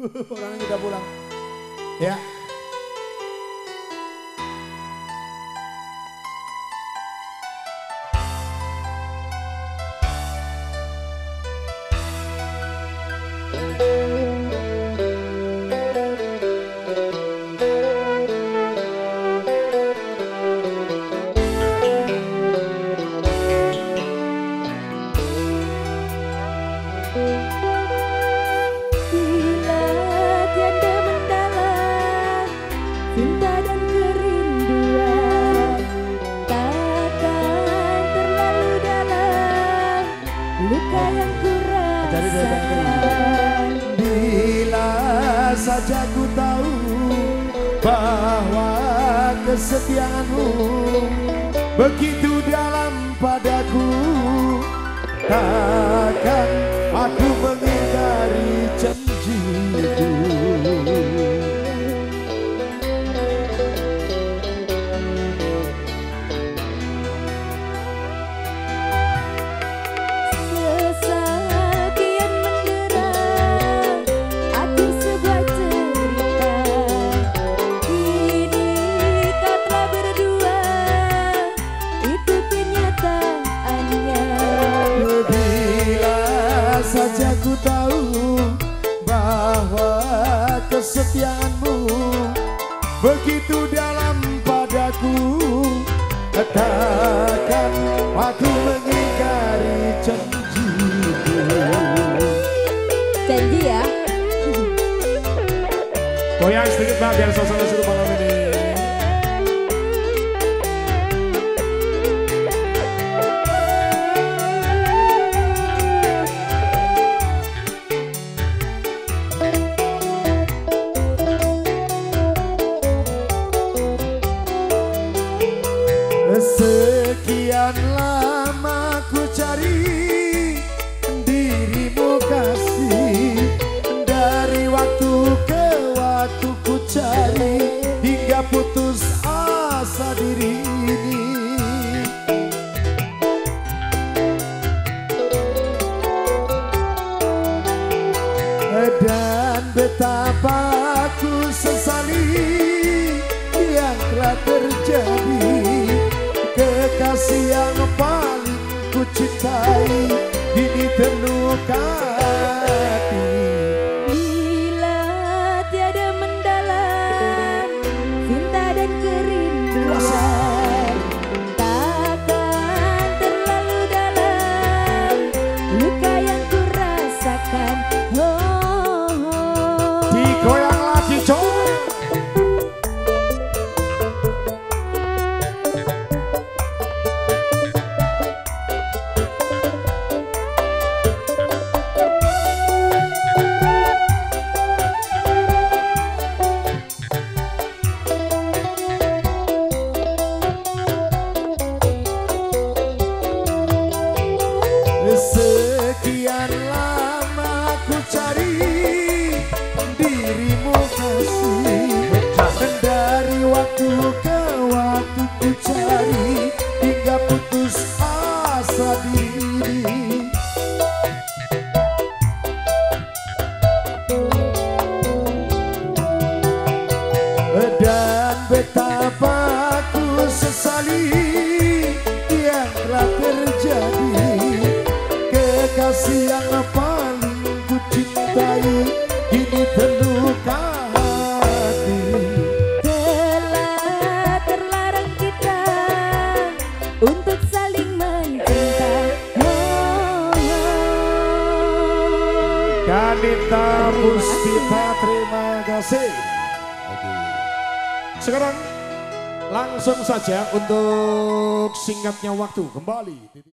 Orang yang udah pulang. Ya. Cinta dan kerinduan takkan terlalu dalam, luka yang kurasakan. Bila saja ku tahu bahwa kesetiaanmu begitu dalam padaku, takkan aku mengingkari janjiku. Saja ku tahu bahwa kesetiaanmu begitu dalam padaku, takkan aku mengingkari janjiku. Janji ya. Goyang sedikit Mbak biar suasana seru malam ini. Sekian lama ku cari dirimu kasih, dari waktu ke waktu ku cari hingga putus asa diri ini. Dan betapa ku sesali yang telah terjadi. Kekasih yang paling ku cintai ini terluka hati. Bila tiada mendalam cinta dan kerinduan, takkan terlalu dalam luka yang ku rasakan. Digoyang lagi coy. Sekian lama ku cari dirimu kasih, dan dari waktu ke waktu ku cari hingga putus asa diri. Dan betapa ku sesali yang telah terjadi. Kekasih yang paling ku cintai kini terluka hati. Telah terlarang kita untuk saling mencinta. Kanita Puspita, terima kasih. Sekarang langsung saja untuk singkatnya waktu kembali.